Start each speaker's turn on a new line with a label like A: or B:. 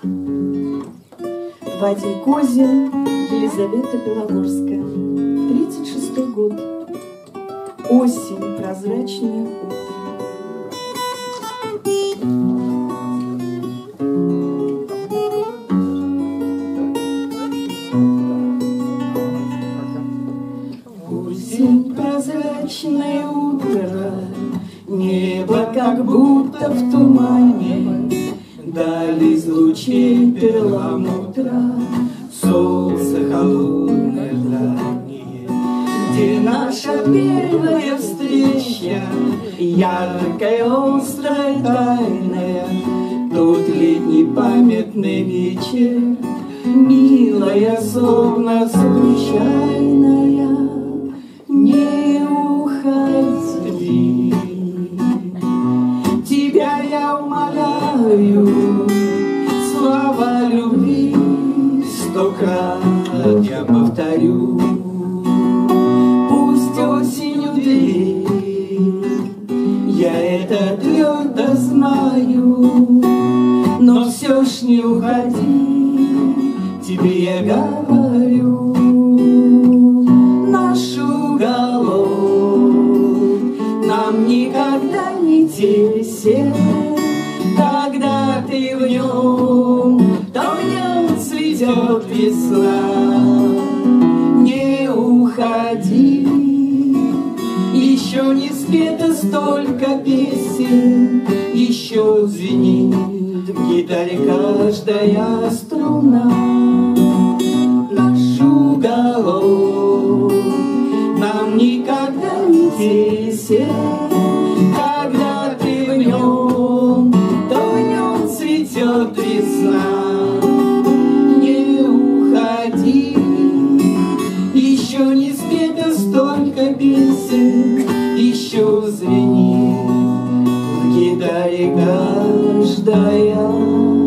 A: Вадим Козин, Елизавета Белогорская. 36-й год. Осень, прозрачное утро. Осень, прозрачное утро, небо как будто в тумане, даль из лучей перламутра, солнце холодное дальнее, где наша первая встреча, яркая, острая, тайная, тот летний памятный вечер, милая, словно случайная, не уходи. Тебя я умоляю, слова любви 100 крат я повторю. Пусть осень у двери, я это твердо знаю, но все ж не уходи, тебе я говорю. Наш уголок нам никогда не тесен, когда ты в нем, то в нем цветет весна. Не уходи, еще не спето столько песен, еще звенит в гитаре каждая струна. Наш уголок нам никогда не тесен, когда ты в нем, то в нем цветет весна. Не уходи, еще не спето столько песен, еще звенит в гитаре каждая